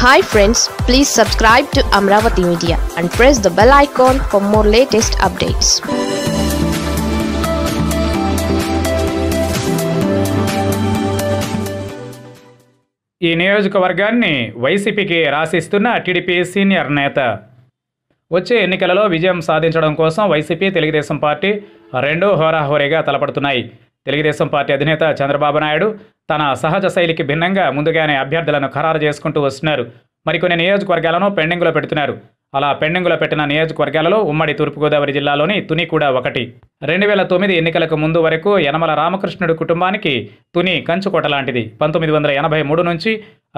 Hi friends, please subscribe to Amaravathi Media and press the bell icon for more latest updates. ఈ నియోజకవర్గాన్ని వైసీపీకి రాసిస్తున్న TDP senior నేత. వచ్చే ఎన్నికలలో విజయం సాధించడం కోసం వైసీపీ తెలుగుదేశం పార్టీ రెండూ హోరాహోరీగా తలపడుతున్నాయి. తెలుగుదేశం పార్టీ అధినేత చంద్రబాబు నాయుడు తన సహజ శైలికి భిన్నంగా ముందుగానే అభ్యర్థులను ఖరారు చేసుకుంటూ వస్తున్నారు. మరికొన్ని నియోజకవర్గాలను పెండింగ్లో పెడుతున్నారు. అలా పెండింగ్లో పెట్టిన నియోజకవర్గాలలో ఉమ్మడి తూర్పుగోదావరి జిల్లాలోని తుని కూడా ఒకటి. 2009 ఎన్నికలకు ముందు వరకు యనమల రామకృష్ణుడి కుటుంబానికి తుని కంచుకోట లాంటిది. 1983 నుంచి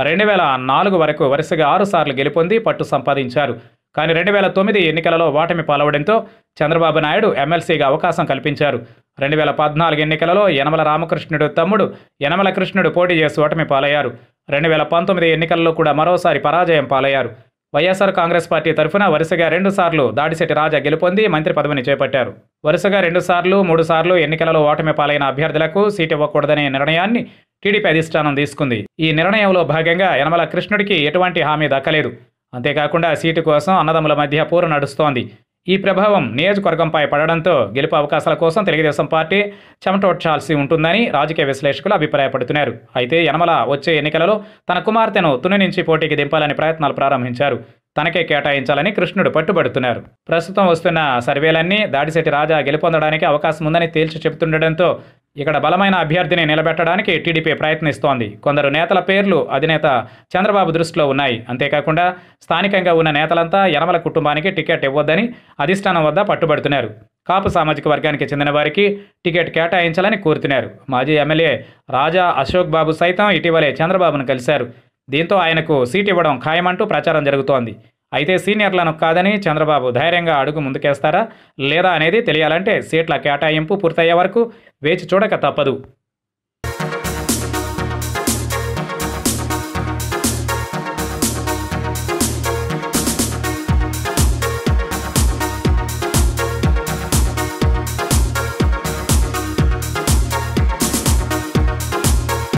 2004 వరకు వరుసగా 6 సార్లు గెలుపొంది పట్టు సంపాదించారు. కానీ 2009 ఎన్నికలలో ఓటమి పాలవడంతో చంద్రబాబు నాయుడు ఎమ్మెల్సీగా అవకాశం కల్పించారు. 2014 ఎన్నికలలో యనమల రామకృష్ణుడు తమ్ముడు యనమల కృష్ణుడు పోటీ చేసి ఓటమి పాలయ్యారు. 2019 ఎన్నికల్లో కూడా మరోసారి పరాజయం పాలయ్యారు. వైఎస్ఆర్ కాంగ్రెస్ పార్టీ తరఫున వరుసగా 2 సార్లు దాడిశెట్టి రాజా గెలుపొంది మంత్రి పదవిని చేపట్టారు. వరుసగా 2 సార్లు 3 సార్లు ఎన్నికలలో ఓటమి పాలైన అభ్యర్థులకు సీటు ఇవ్వకూడదనే నిర్ణయాన్ని టీడీపీ అధిష్టానం తీసుకుంది. ఈ నిర్ణయంలో భాగంగా యనమల కృష్ణుడికి ఎటువంటి హామీ దక్కలేదు. అంతేకాకుండా సీటు కోసం అన్నదమ్ముల మధ్య పోరు నడుస్తోంది. ఈ ప్రభావం నియోజకవర్గంపై పడడంతో గెలుపు అవకాశాల కోసం తెలుగుదేశం పార్టీ చెమటోడ్చాల్సి ఉంటుందని రాజకీయ విశ్లేషకులు అభిప్రాయపడుతున్నారు. అయితే యనమల వచ్చే ఎన్నికలలో తన కుమార్తెను తుని నుంచి పోటీకి దింపాలని ప్రయత్నాలు ప్రారంభించారు. తనకే కేటాయించాలని కృష్ణుడు పట్టుబడుతున్నారు. ప్రస్తుతం వస్తున్న సర్వేలన్నీ దాడిశెట్టి రాజా గెలుపొందడానికి అవకాశం ఉందని తేల్చి చెబుతుండటంతో ఇక్కడ బలమైన అభ్యర్థిని నిలబెట్టడానికి టీడీపీ ప్రయత్నిస్తోంది. కొందరు నేతల పేర్లు అధినేత చంద్రబాబు దృష్టిలో ఉన్నాయి. అంతేకాకుండా స్థానికంగా ఉన్న నేతలంతా యనమల కుటుంబానికి టికెట్ ఇవ్వొద్దని అధిష్టానం వద్ద పట్టుబడుతున్నారు. కాపు సామాజిక వర్గానికి చెందిన వారికి టికెట్ కేటాయించాలని కోరుతున్నారు. మాజీ ఎమ్మెల్యే రాజా అశోక్ బాబు సైతం ఇటీవలే చంద్రబాబును కలిశారు. దీంతో ఆయనకు సీటు ఇవ్వడం ఖాయమంటూ ప్రచారం జరుగుతోంది. అయితే సీనియర్లను కాదని చంద్రబాబు ధైర్యంగా అడుగు ముందుకేస్తారా లేదా అనేది తెలియాలంటే సీట్ల కేటాయింపు పూర్తయ్యే వరకు వేచి చూడక తప్పదు.